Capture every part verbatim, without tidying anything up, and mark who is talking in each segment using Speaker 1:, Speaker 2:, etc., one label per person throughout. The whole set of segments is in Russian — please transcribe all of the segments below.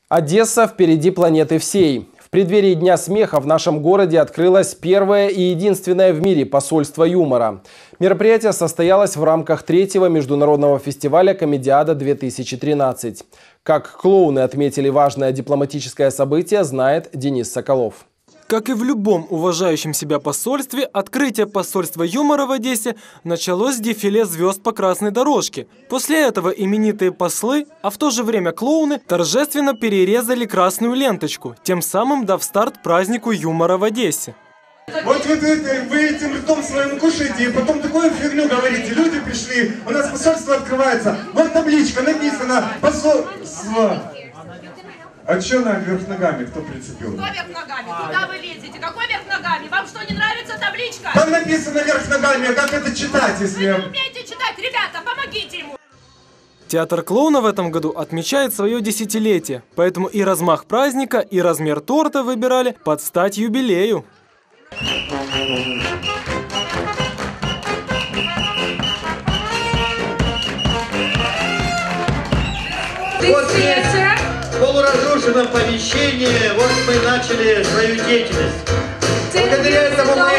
Speaker 1: Одесса впереди планеты всей. В преддверии Дня смеха в нашем городе открылось первое и единственное в мире посольство юмора. Мероприятие состоялось в рамках третьего международного фестиваля «Комедиада-две тысячи тринадцать». Как клоуны отметили важное дипломатическое событие, знает Денис Соколов.
Speaker 2: Как и в любом уважающем себя посольстве, открытие посольства юмора в Одессе началось с дефиле звезд по красной дорожке. После этого именитые послы, а в то же время клоуны, торжественно перерезали красную ленточку, тем самым дав старт празднику юмора в Одессе.
Speaker 3: Вот вы, вы, вы этим ртом своим кушаете и потом такую фигню говорите. Люди пришли, у нас посольство открывается, вот табличка, написано посольство. А что на вверх ногами? Кто прицепил?
Speaker 4: Кто вверх ногами? Куда вы лезете? Какой вверх ногами? Вам что, не нравится табличка?
Speaker 3: Там написано вверх ногами, а как это читать, если...
Speaker 4: Вы не умеете читать, ребята, помогите ему!
Speaker 2: Театр клоуна в этом году отмечает свое десятилетие, поэтому и размах праздника, и размер торта выбирали под стать юбилею.
Speaker 5: В полуразрушенном помещении вот мы начали свою деятельность. Благодаря этому мы...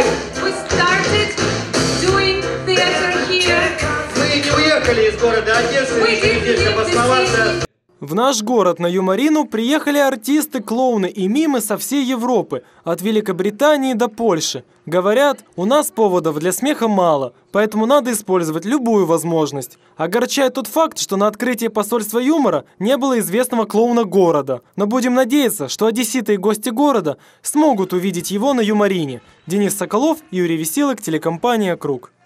Speaker 5: Мы не уехали из города Одессы, решили здесь обосноваться.
Speaker 2: В наш город на юморину приехали артисты, клоуны и мимы со всей Европы, от Великобритании до Польши. Говорят, у нас поводов для смеха мало, поэтому надо использовать любую возможность. Огорчает тот факт, что на открытии посольства юмора не было известного клоуна города. Но будем надеяться, что одесситы и гости города смогут увидеть его на юморине. Денис Соколов, Юрий Веселых, телекомпания «Круг».